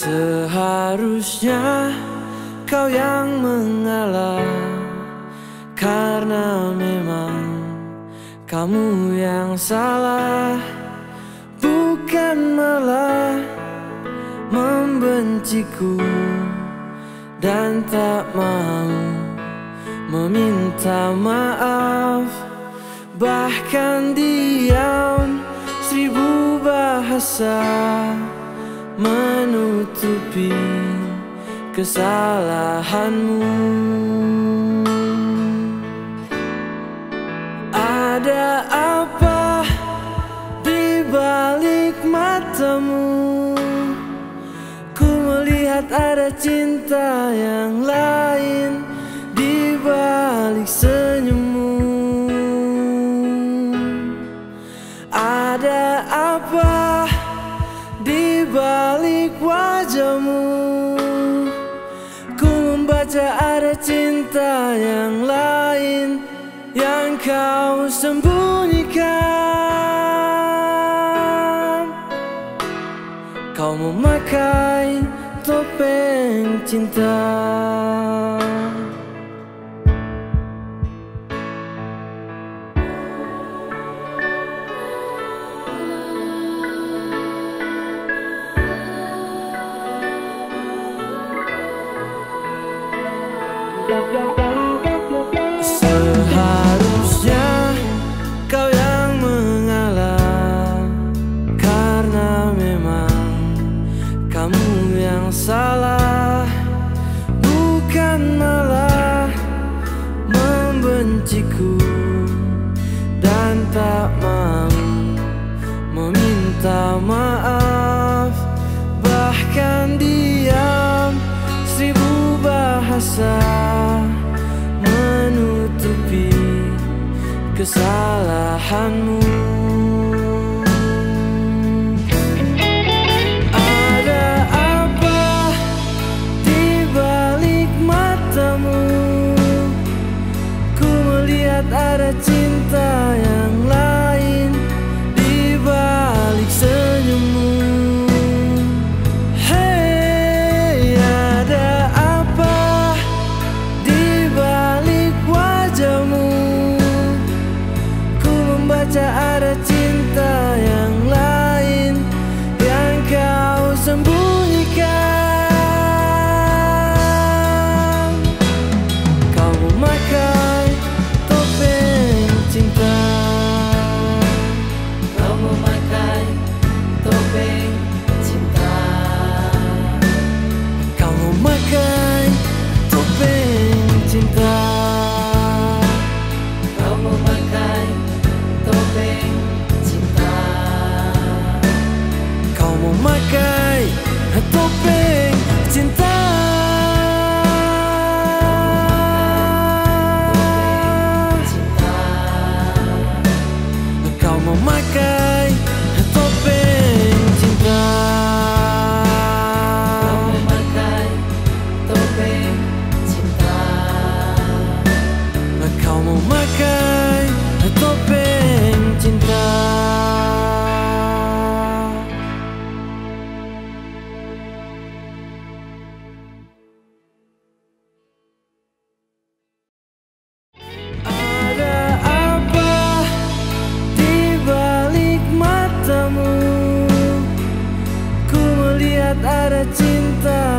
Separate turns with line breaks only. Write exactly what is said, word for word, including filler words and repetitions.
Seharusnya kau yang mengalah, karena memang kamu yang salah, bukan malah membenciku dan tak mau meminta maaf. Bahkan diam seribu bahasa menutupi kesalahanmu. Ada apa di balik matamu? Ku melihat ada cinta yang lain di balik senyummu. Ada apa di balik wajahmu? Ku membaca ada cinta yang lain yang kau sembunyikan. Kau memakai topeng cinta. Seharusnya kau yang mengalah, karena memang kamu yang salah, bukan malah membenciku dan tak mau meminta maaf. Bahkan diam seribu bahasa menutupi kesalahanmu. Ada apa di balik matamu? Ku melihat ada cinta yang lain di balik senyummu. Hey, ada apa di balik wajahmu? Ku membaca ada cinta yang lain yang kau sembunyikan. Kau memakai topeng cinta.
Kau memakai topeng cinta.
Kau memakai topeng cinta.
Kau memakai topeng cinta.
Kau memakai topeng cinta. Kau memakai topeng cinta.
Kau memakai topeng cinta.
Kau memakai topeng cinta. Ada apa di balik matamu? Ku melihat ada cinta